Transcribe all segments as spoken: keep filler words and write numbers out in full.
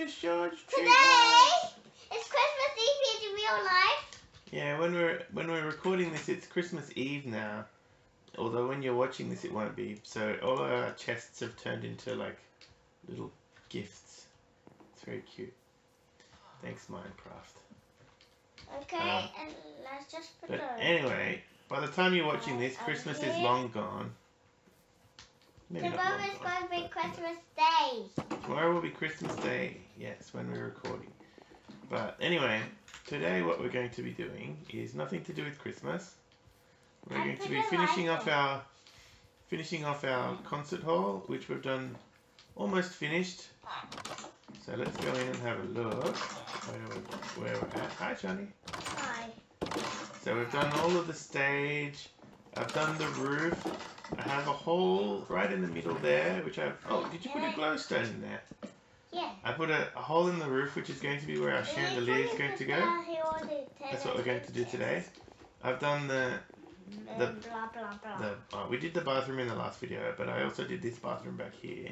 Curious George tree. Today it's Christmas Eve in real life. Yeah, when we're when we're recording this, it's Christmas Eve now. Although when you're watching this, it won't be. So all our chests have turned into like little gifts. It's very cute. Thanks, Minecraft. Okay, Um, and let's just put But those. anyway, by the time you're watching this, Uh, Christmas is okay. long gone. Maybe not Tomorrow long is gone, going to be but- Christmas Day. Tomorrow will be Christmas Day, yes, when we're recording. But anyway, today what we're going to be doing is nothing to do with Christmas. We're I going to put be a finishing light off on. our finishing off our concert hall, which we've done almost finished. So let's go in and have a look where we're, where we're at. Hi, Johnny. Hi. So we've done all of the stage. I've done the roof. I have a hole right in the middle there, which I've... Oh, did you put a glowstone in there? Yeah. I put a, a hole in the roof, which is going to be where our chandelier is going to go. That's what we're going to do today. I've done the... the, blah, blah, blah. the oh, we did the bathroom in the last video, but I also did this bathroom back here.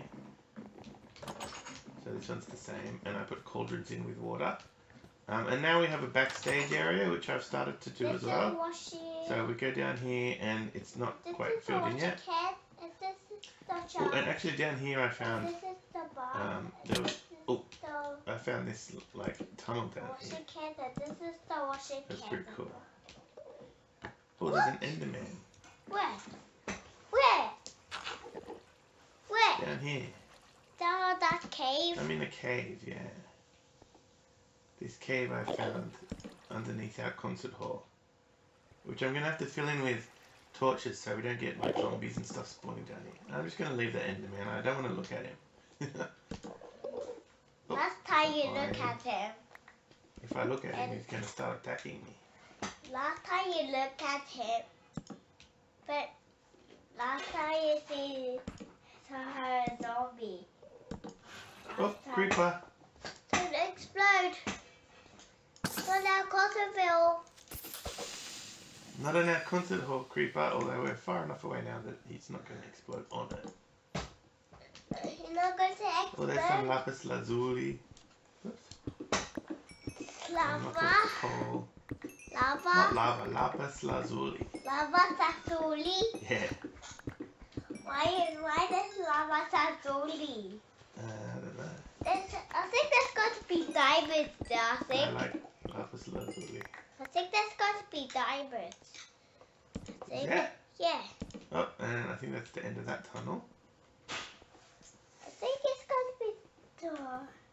So this one's the same, and I put cauldrons in with water. Um, and now we have a backstage area, which I've started to do This as is well. washing. So we go down here, and it's not This quite is the filled in washing yet. can, and this is the Oh, jar. and actually down here I found This is the bar. um, there was- This is oh. the I found this like tunnel down here. washing can, and this is the washing That's can. pretty cool. Oh, there's an Enderman Where? Where? Where? down here. Down that cave. I'm in a cave, yeah. This cave I found underneath our concert hall, which I'm gonna have to fill in with torches so we don't get like zombies and stuff spawning down here. I'm just gonna leave the Enderman. I don't want to look at him. Oh, Last time you fine. look at him. If I look at him, he's gonna start attacking me. Last time you look at him. But last time you see saw her zombie. Oh, Last time- creeper! Don't explode. So now Cottonville. Not in our concert hall, creeper. Although we're far enough away now that he's not gonna explode on it. You're not going to Oh, there's some explode. lapis lazuli. Oops. Some Lava. lots of coal. Not Lava. lava, lapis lazuli. Lava Sassuli. Yeah. Why, why does Lava Sassuli? Uh, I don't know. There's, I think there's going to be diamonds there, I I think. like lapis lazuli. I think there's going to be diamonds. I think. Yeah. Yeah. Oh, and I think that's the end of that tunnel. I think it's going to be the...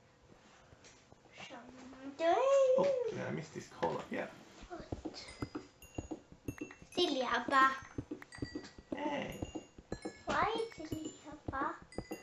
Something. Oh, yeah, I missed this coal up. Yeah. Silly Hapa. Hey. Why is Silly Hapa?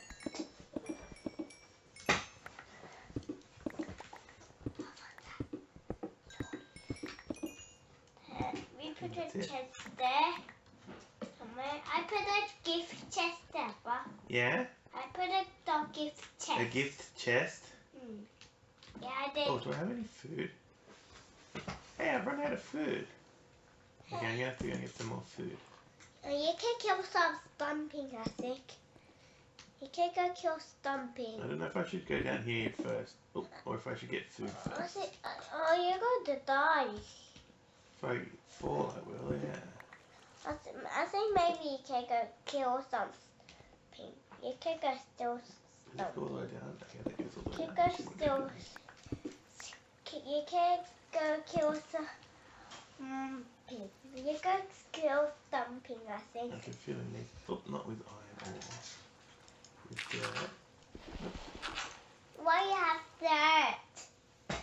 Uh, we put a That's it. chest there. Somewhere. I put a gift chest there, but Yeah? I put a dog gift chest. A gift chest. Mm. Yeah, I did. Oh, do I have any food? Hey, I've run out of food. Okay, I'm gonna have to go and get some more food. Uh, you can kill some stomping, I think. You can go kill stomping. I don't know if I should go down here first, oh, or if I should get food I first. think, uh, oh, you're going to die. If I fall, I will, yeah. I, th- I think maybe you can go kill something. You can go steal Does it go all the way something. down? Okay, that goes all the way You down. can go Let's see what steal. it is. You can go kill some. You can kill something, I think. I can feel in these. Oh, not with iron ore. With dirt. Why you have dirt?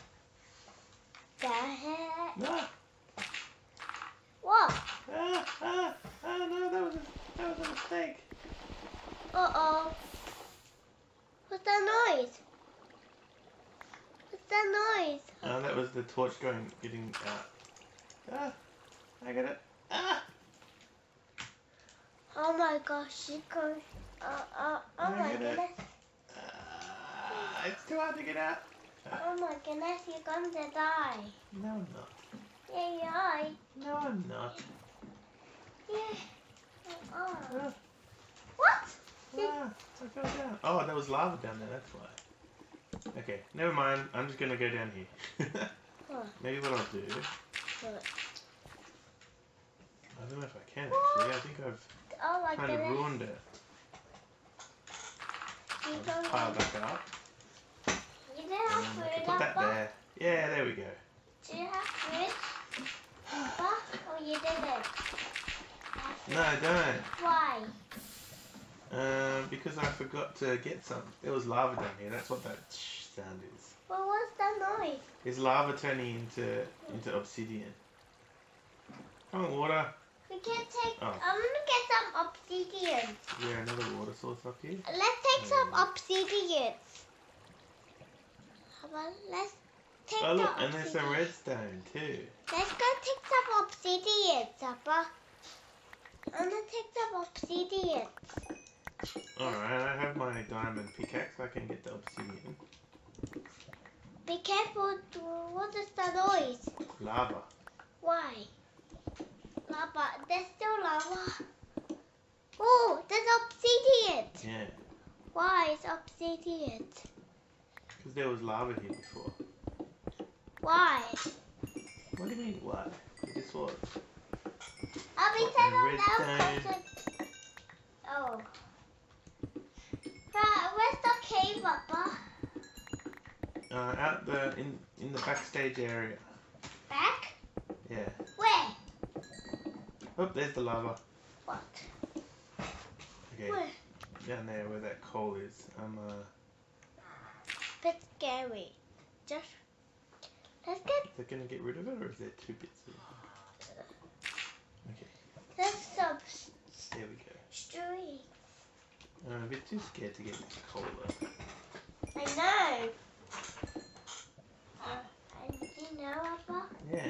Dirt. No! What? Ah, ah, ah, no, that was a, that was a mistake. Uh oh. What's that noise? What's that noise? Oh, that was the torch going, getting out. Ah, I got it. Ah! Oh my gosh, you go. Uh, uh, oh I my get it. goodness. Ah, it's too hard to get out. Oh my goodness, you're going to die. No, I'm not. Yeah, you are. No, I'm not. Yeah. You are. Ah, What? ah, I fell down. Oh, there was lava down there, that's why. Okay, never mind. I'm just gonna go down here. What? Maybe what I'll do. What? I don't know if I can actually. I think I've Oh my kind of goodness. ruined it. You I'll just don't pile have, back up. you don't have And I food, can put that Papa? there. Yeah, there we go. Do you have food? Papa? Oh, you didn't. No, I don't. Why? Um, because I forgot to get some. There was lava down here. That's what that shh sound is. Well, what's the noise? Is lava turning into into obsidian? Come on, water. We can take. Oh. I'm gonna get some obsidian. Is there another water source up here? Let's take some Hmm. obsidian. How about let's take Oh look, the and there's some obsidian. redstone too. Let's go take some obsidian, Papa. I'm gonna take some obsidian. Alright, I have my diamond pickaxe. I can get the obsidian. Be careful. What is the noise? Lava. Why? Lava. There's still lava. Oh, there's obsidian. Yeah, Why is obsidian? because there was lava here before. Why? What do you mean, what? It just was. I'll be Oh, settled and down redstone. closer. Oh. Right, where's the cave, Papa? Uh, out the in in the backstage area. Back? Yeah. Where? Oh, there's the lava. What? Okay, Where? down there where that coal is. I'm uh. Bit scary. Just let's get Is that gonna get rid of it, or is there two bits of it? Okay, let's some there we go. street. I'm a bit too scared to get this coal though. I know. Uh, and you know, Papa? Yeah.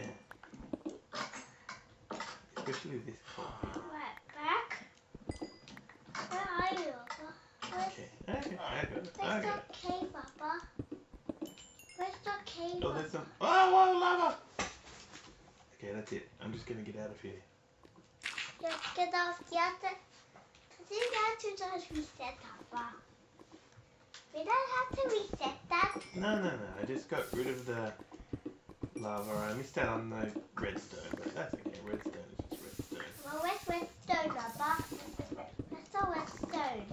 Especially this coal. Right, back. Where are you, Papa? Where's, Okay, okay, I got it. I where's got it. the cave, Papa? Where's the cave? Oh, there's some. Oh, whoa, lava! Okay, that's it. I'm just gonna get out of here. Just get off. You have to. I think you have to just reset, Papa. We don't have to reset that. No, no, no. I just got rid of the lava. I missed out on the redstone, but that's okay. Redstone is just redstone. Well, where's redstone, Papa? Where's the redstone?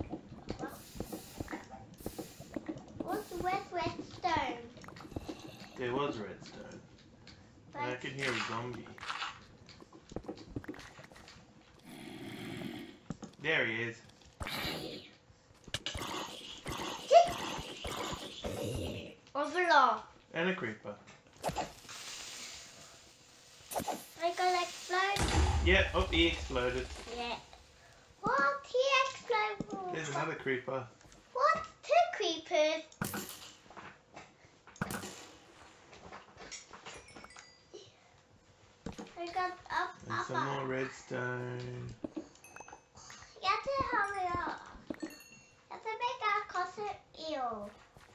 What's where's redstone? There was redstone. And I Red- can hear a zombie. There he is. Overlord. And a creeper. I gonna explode? Yeah, oh, he exploded. Yeah. What? He exploded. There's another creeper. What? Two creepers. I got up, And up, some up. more redstone. You have to hurry up. You have to make our closet ill.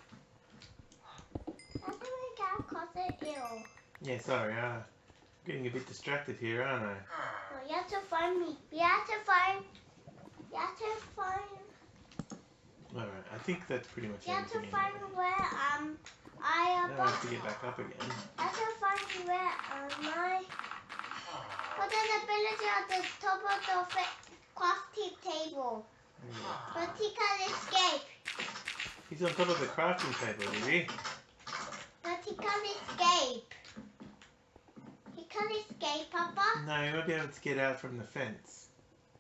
You have to make our closet ill. Yeah, sorry. Uh, I'm getting a bit distracted here, aren't I? No, you have to find me. You have to find. You have to find. Alright, I think that's pretty much You have to everything. find Anyway. where um I am. Now I have to get back up again. I have to find where um my. What is the ability at the top of the fa- crafting table? Yeah. But he can't escape. He's on top of the crafting table, is he? But he can't escape. He can't escape, Papa. No, he won't be able to get out from the fence.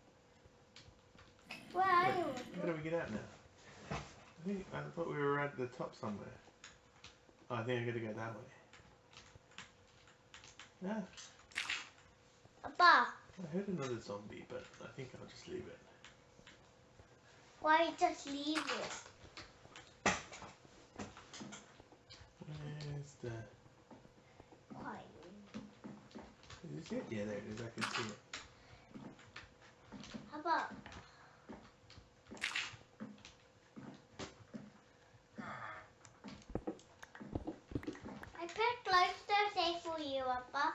Where are Wait, you? how do we get out now? I think I thought we were at the top somewhere. Oh, I think I gotta go that way. Yeah, Papa, I heard another zombie, but I think I'll just leave it. why just leave it? Where's the... Why? Is this it? Yeah, there it is. I can see it. How about? I put close safe for you, Papa.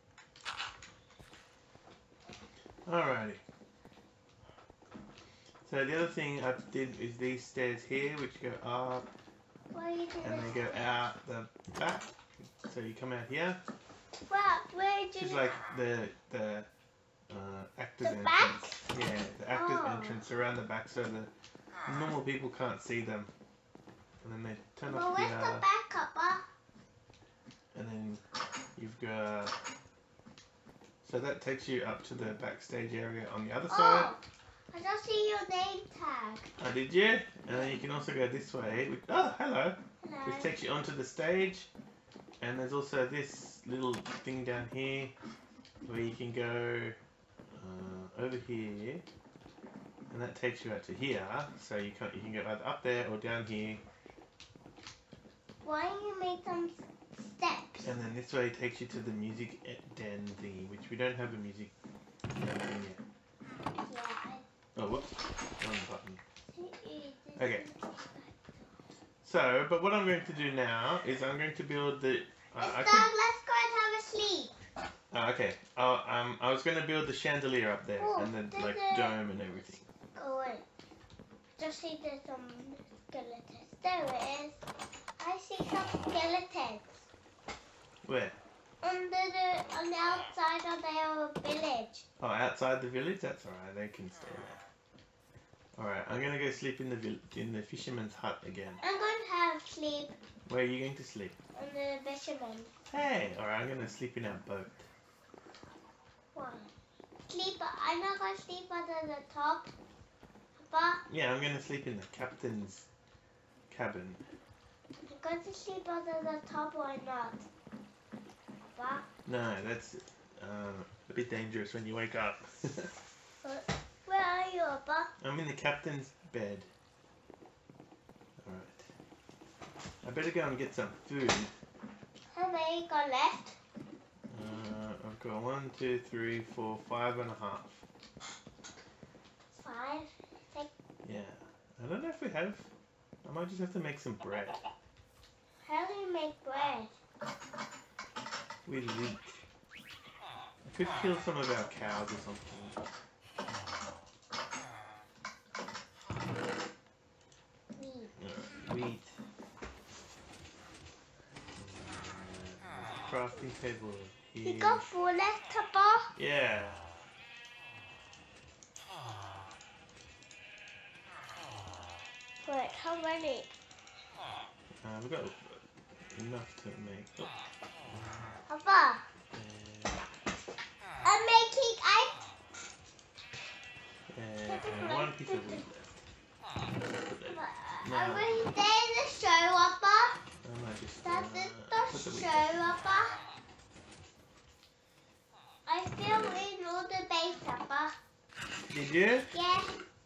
Alrighty. So the other thing I did is these stairs here, which go up Why are you doing and they go out the back. So you come out here. Well, where did This is you... like the the uh, actors The entrance. back? Yeah, the actors Oh. entrance around the back, so the normal people can't see them. And then they turn Well, off where's the, the uh, back, Papa? and then you've got. So that takes you up to the backstage area on the other side. Oh, I just see your name tag. Oh, did you? And then you can also go this way. Which, oh, hello. Hello. This takes you onto the stage. And there's also this little thing down here where you can go uh, over here. And that takes you out to here. So you can you can go either up there or down here. Why don't you make some steps? And then this way takes you to the music den thingy, which we don't have a music den thing yet. Yeah. Oh, whoops. Wrong button. I... Okay. So, but what I'm going to do now is I'm going to build the... Uh, I Dad, could, let's go and have a sleep. oh, okay. Oh, um, I was going to build the chandelier up there Oh, and then there's like a- dome and everything. Go away. Just see there's some skeletons. There it is. I see some skeletons. Where? Under the, on the outside of their village. Oh, outside the village? That's alright. They can stay there. Alright, I'm going to go sleep in the vill- in the fisherman's hut again. I'm going to have sleep Where are you going to sleep? on the fisherman. Hey! Alright, I'm going to sleep in our boat. Why? Sleep. I'm not going to sleep under the top. Papa, Yeah, I'm going to sleep in the captain's cabin. you're going to sleep under the top or not? Papa, No, that's uh, a bit dangerous when you wake up. where are you, Papa? I'm in the captain's bed. Alright. I better go and get some food. How many got left? Uh, I've got one, two, three, four, five and a half. Five. Six. Yeah. I don't know if we have. I might just have to make some bread. How do you make bread? With wheat. I could kill some of our cows or something. Meat. Alright, wheat. Uh, crafting table here. You got four left, Papa? Yeah. Wait, how many? Uh, we've got enough to make. Oh, Papa, uh, I'm making ice. uh, one piece of wheat left. Put that- No. I'm going to stay in the show, Papa. I might just uh, That's put the the wheat show, back. Papa. I filled in all the base, Papa. Did you? Yeah.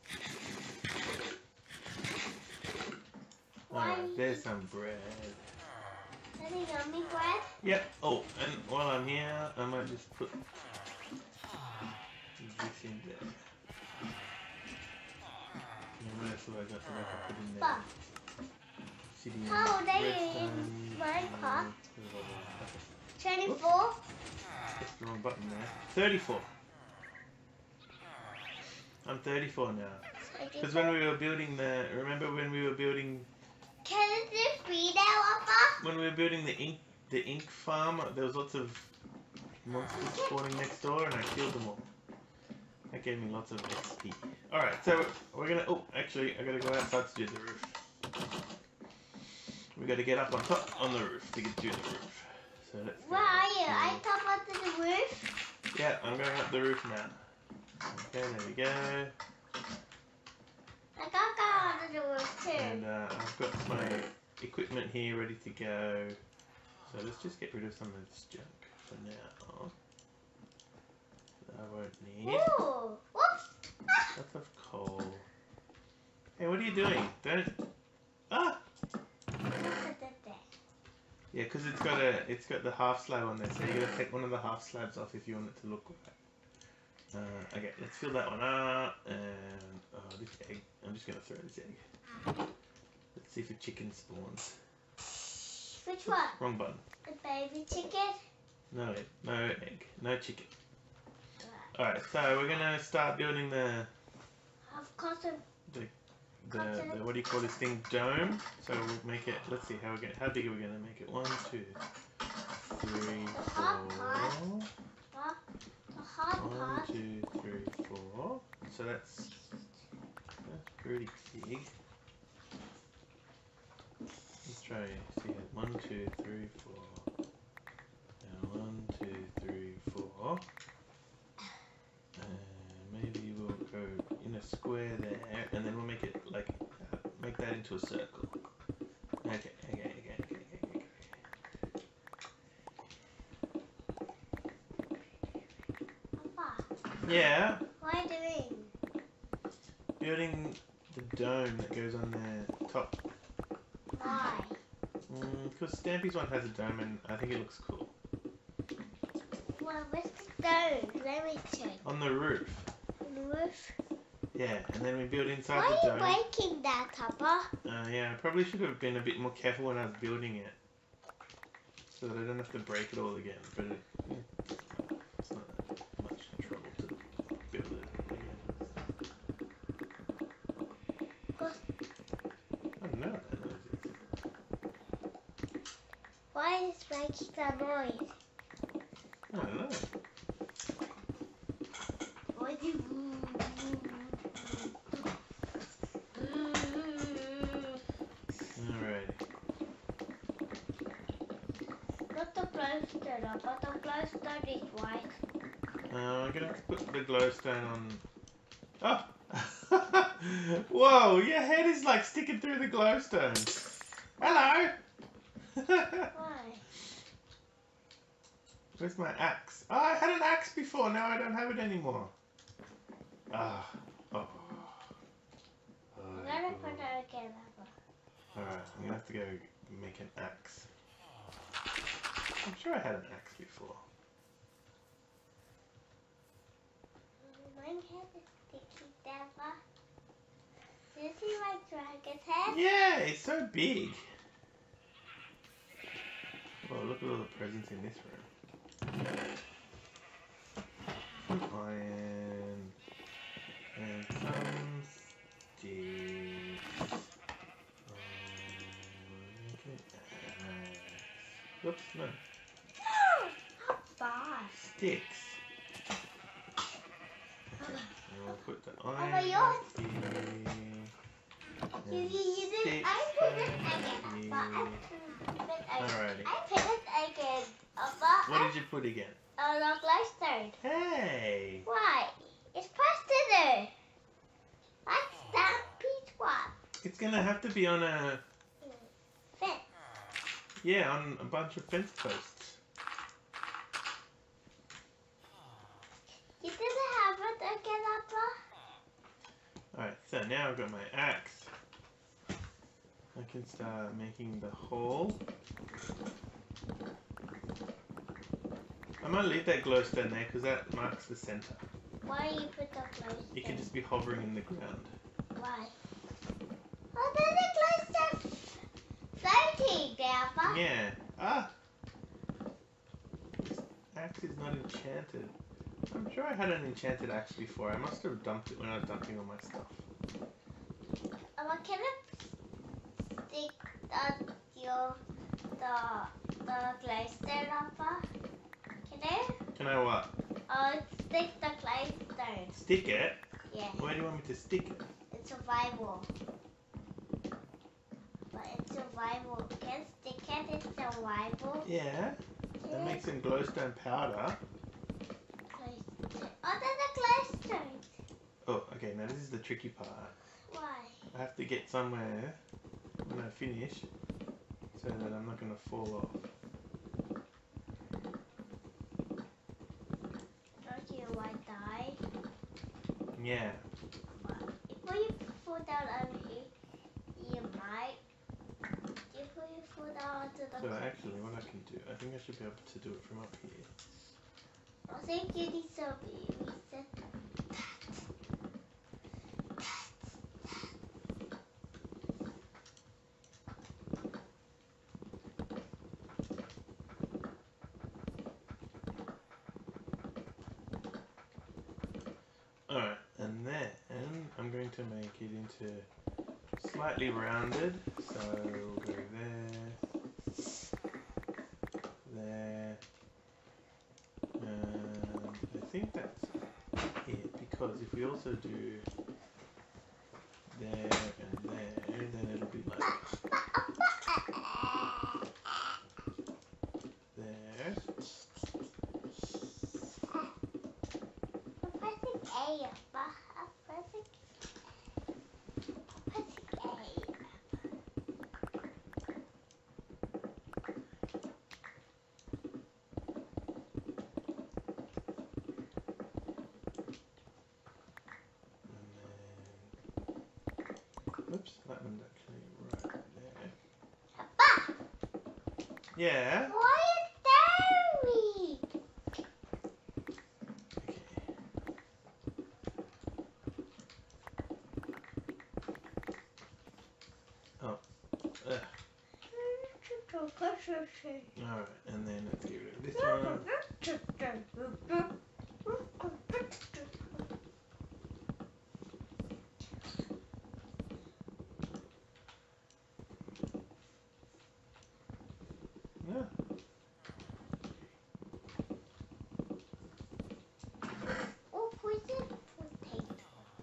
Alright, there's some bread. Any yummy bread? Yep. Oh, and while I'm here, I might just put this in there. And what else have I got that I can put in there? Papa, Obsidian, how old are you redstone, in Minecraft? uh, twenty-four? Pressed the wrong button there. thirty-four. I'm thirty-four now. Because when we were building the, remember when we were building, Can it just be there, Papa? when we were building the ink, the ink farm, there was lots of monsters spawning next door, and I killed them all. That gave me lots of X P. All right, so we're gonna. Oh, actually, I gotta go outside to do the roof. We gotta get up on top on the roof to get to the roof. So let's. Where are you? I top onto the roof. Yeah, I'm going up the roof now. Okay, there we go. I got go onto the roof too. And uh, I've got my equipment here ready to go. So let's just get rid of some of this junk for now. That I won't need. Ooh, whoops. Ah. Lots of coal. Hey, what are you doing? Don't. Ah! Yeah, because it's got a, it's got the half slab on there, so you gotta take one of the half slabs off if you want it to look right. Uh, okay, let's fill that one up, and oh, this egg. I'm just gonna throw this egg. Let's see if a chicken spawns. Which one? Wrong button. The baby chicken? No egg. No egg. No chicken. All right, so we're gonna start building the. I've got some the the, the what do you call this thing, dome. So we'll make it. Let's see how we get. How big are we gonna make it? One, two, three, The hard part. four. Huh? The hard One, part. two, three, four. So that's that's pretty big. Let's try see it. One, two, three, four. And one, two, three, four. And maybe we'll go in a square there, and then we'll make it like uh, make that into a circle. Okay, okay, okay, okay, okay, okay. Papa, Yeah, what are you doing? building the dome that goes on the top. Why? Because Stampy's one has a dome, and I think it looks cool. Well, where's the dome? Let me check. On the roof. On the roof? Yeah, and then we build inside Why the are you dome. breaking that, Papa? Uh, yeah, I probably should have been a bit more careful when I was building it. So that I don't have to break it all again. But it, yeah, it's not that much trouble to build it again. What? I don't know what that noise is. Why is it making that noise? I don't know. What do you... Alright. Not the glowstone, but the glowstone is white. Uh, I'm gonna have to put the glowstone on. Oh! Whoa, your head is like sticking through the glowstone. Hello! Why? Where's my axe? Oh, I had an axe before, now I don't have it anymore. Ah. Oh. Oh, I'm gonna put it again, Papa. alright, I'm gonna have to go make an axe. I'm sure I had an axe before. Mine has a sticky Papa. Do you see my dragon's head? Yeah, it's so big. Oh, look at all the presents in this room. Some iron and some sticks. Um, okay. Oops, no. How fast? Sticks. Okay, and we'll put the Papa, iron yours. here. You, and you, you did. sticks I put it down again, Papa. I here. put it again. Alrighty. I put it again, Papa. What did you put again? Oh, no glowstone. Hey! Why? It's faster. What's that piece one? It's gonna have to be on a, Fence. yeah, on a bunch of fence posts. You didn't have it again, Papa? Alright, so now I've got my axe. I can start making the hole. I might leave that glowstone there because that marks the center. Why you put the glowstone? You can just be hovering in the ground. Why? Oh, there's a glowstone floating there, Papa. Yeah. Ah! This axe is not enchanted. I'm sure I had an enchanted axe before. I must have dumped it when I was dumping all my stuff. Papa, can I stick the, your, the, the glowstone, Papa? Can I? Can I what? Oh, stick the glowstone. Stick it? Yeah, Where do you want me to stick it? it's survival. But it's survival. Can stick it in survival? Yeah. Yeah. And make some glowstone powder. Glowstone. Oh, there's a glowstone. Oh, okay, now this is the tricky part. Why? I have to get somewhere when I finish so that I'm not going to fall off. Don't you want to die? Yeah. If you fall down over here, you might. If you fall down onto the So cliff, actually what I can do, I think I should be able to do it from up here. I think you need to be reset that. Alright, and then I'm going to make it into slightly rounded. So we'll go there, there, and I think that's it, because if we also do there and there, then it'll be like there. I'm pressing A, Appa. I'm pressing, pressing A. And then, oops, that one's actually right there. Appa, Yeah. why is there me? Okay. Oh. Ugh. Alright, and then let's get rid of this one. Yeah. Oh, poison potato.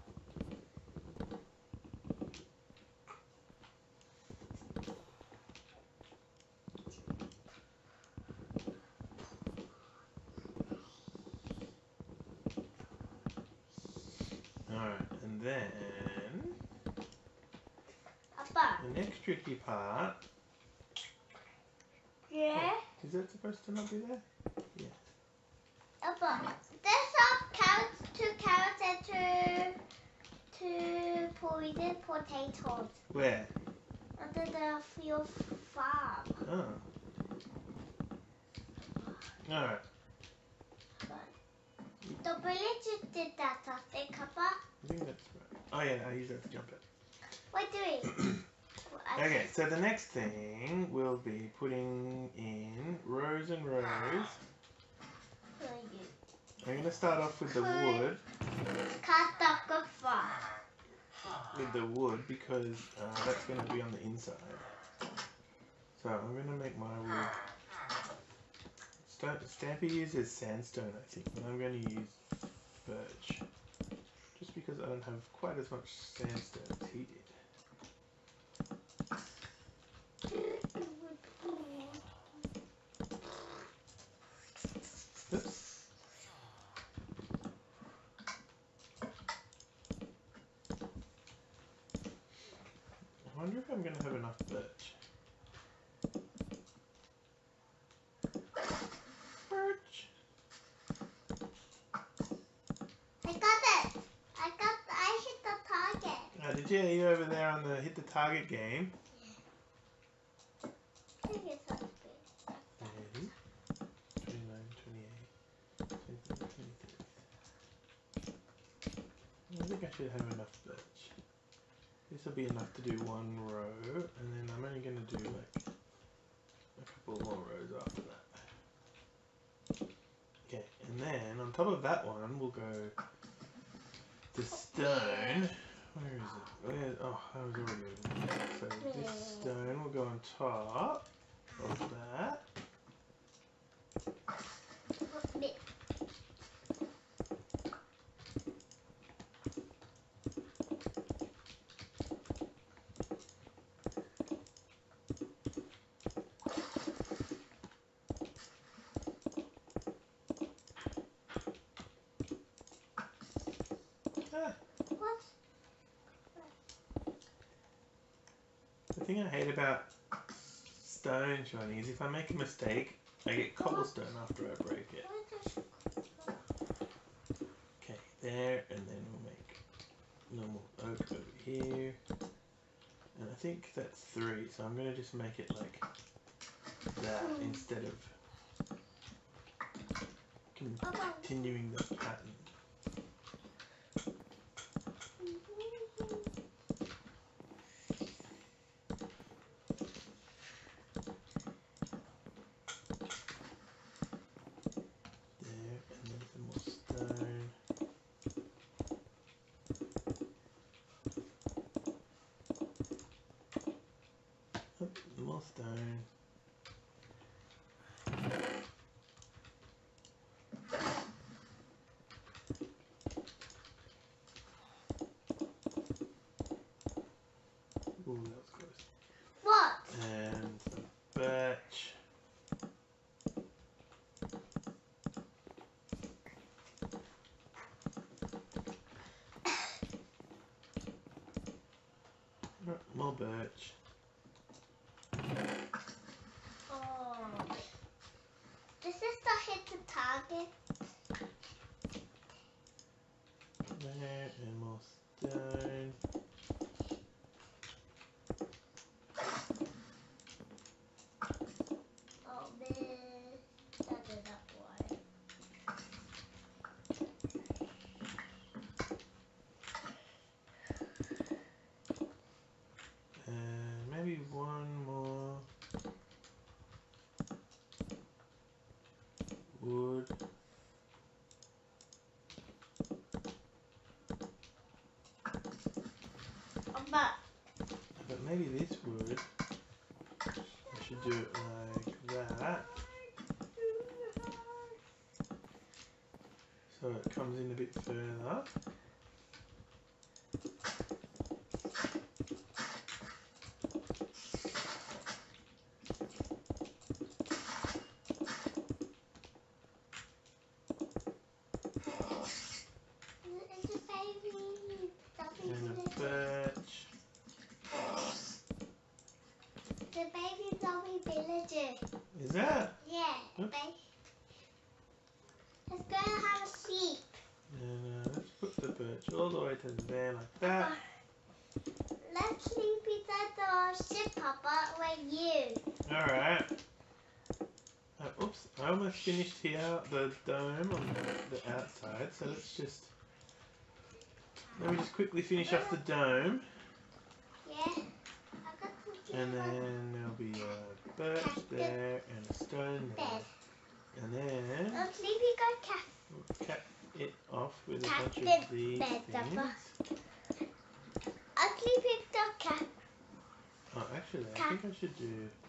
Alright, and then Appa, the next tricky part. yeah? Oh, is that supposed to not be there? Appa, there's some carrots, two carrots and two, two poison potatoes Where? under the field farm. Oh. Alright. The villagers did that, I think, Appa. I think that's right. Oh yeah, I use that to jump it. What do we? Okay, so the next thing will be putting in rows and rows. I'm going to start off with the wood. Cut off the farm. With the wood because uh, that's going to be on the inside. So I'm going to make my wood. St Stampy uses sandstone, I think, and I'm going to use birch. Just because I don't have quite as much sandstone as he did. Oops. I wonder if I'm going to have enough birch. Birch. I got it. I got. I hit the target. Uh, did you? Are you over there on the hit the target game? I think it's so big. thirty, twenty-nine, twenty-eight, twenty-seven, twenty-six. I think I should have enough birch. This will be enough to do one row, and then I'm only going to do like a couple more rows after that. Okay, and then on top of that one, we'll go the stone. Where is it? Where, oh, I was already over there. So this stone will go on top of that. Big. Ah, What? the thing I hate about stone, Shiny, is if I make a mistake, I get cobblestone after I break it. Okay, there, and then we'll make normal oak over here. And I think that's three, so I'm going to just make it like that instead of continuing the pattern. There, and then some more stone. Oh, more birch. Oh. This is the hit the target. There, and more stone. Oh, man. That did not work. And maybe one more wood. But But maybe this wood, I should do it like that. So it comes in a bit further. it's a baby. And a birch. The baby zombie villager. Is that? Yeah, Huh? baby. Let's go and have a sleep. And uh, let's put the birch all the way to there like that. Let's sleep inside the ship, Papa, with you. Alright. Uh, oops, I almost finished here, the dome on the, the outside, so let's just, let me just quickly finish off the dome, Yeah. I got some and then there'll be a birch there, and a stone there, bed. and then Oh, sleepy got cat. we'll cap it off with a Cat bunch bed, of these bed, things. Papa. A sleepy dog cat. Oh, actually, I think I should do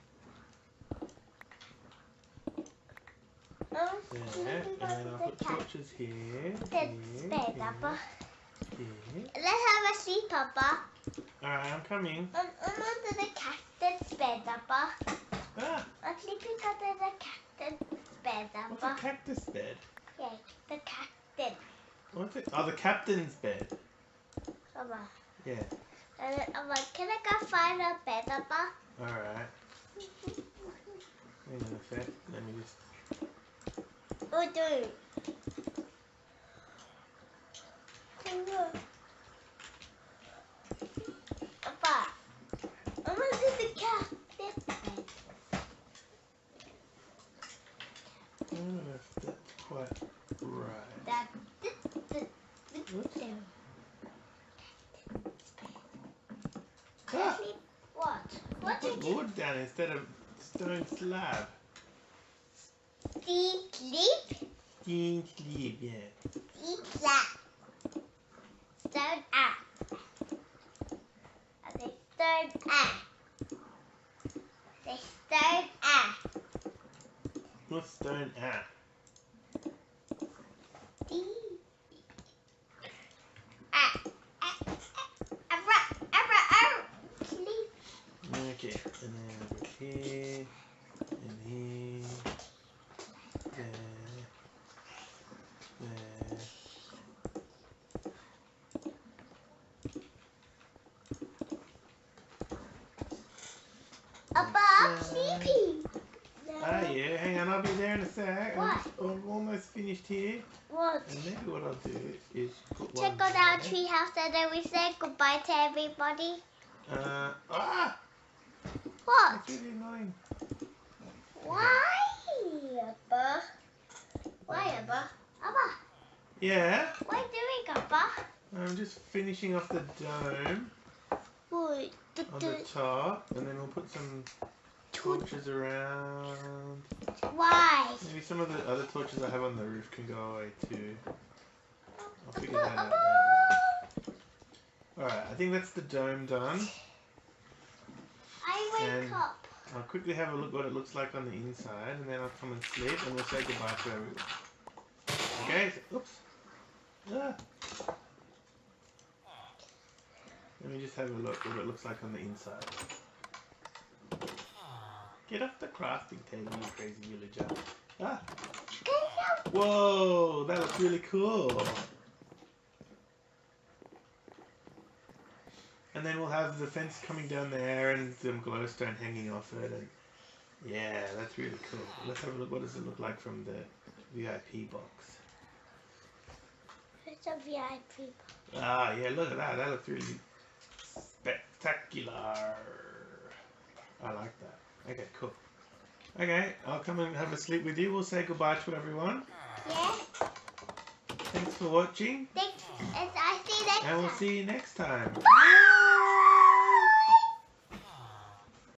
Oh, there, sleepy and then I'll got put the cat. torches here, Bed, here, bed, here, Papa. here. Let's have a sleep, Papa. Alright, I'm coming. On, on under the cactus bed, Papa. Ah, A sleepy got the cactus bed, what's a Papa. cactus bed? Yeah, the cactus. What's it? Oh, the captain's bed. Papa. Yeah. And then I'm like, can I go find a bed, Papa? Alright. Hang on a sec. Let me just. Oh, dude. Papa, I'm gonna do the cactus bed. I don't know if that's quite right. That, this, this, Whoops. this. Ah! What? I What put did you wood down instead of stone slab. see? Sleep? King sleep, yeah. Eat that. Stone up. I say stone up. Say stone up. What's stone at? D. Ah. Ah. Ah. Abra. Abra. Abra. Sleep. Okay, and then over here, and here, there, there. Abba, I'm Okay. sleeping. Ah, yeah, hang on, I'll be there in a sec. I'm, What? I'm almost finished here. What? And maybe what I'll do is put one Check out our there. tree house and then we say goodbye to everybody. Uh, ah! What? That's really annoying. Why, Abba? Why, Abba? Abba, Yeah, what are you doing, Abba? I'm just finishing off the dome Wait, the, on the top, and then we'll put some torches around. why? Maybe some of the other torches I have on the roof can go away too. I'll figure Abba, that out Abba. later. Alright, I think that's the dome done. I wake And- up. I'll quickly have a look what it looks like on the inside, and then I'll come and sleep, and we'll say goodbye to everyone. Okay, so, oops. Ah. Let me just have a look what it looks like on the inside. Get off the crafting table, you crazy villager. Ah. Whoa, that looks really cool. And then we'll have the fence coming down there and some glowstone hanging off it. And yeah, that's really cool. Let's have a look. What does it look like from the V I P box? It's a V I P box. Ah, yeah, look at that. That looks really spectacular. I like that. Okay, cool. Okay, I'll come and have a sleep with you. We'll say goodbye to everyone. Yeah. Thanks for watching. Thanks. I see you next And we'll time. see you next time. Bye.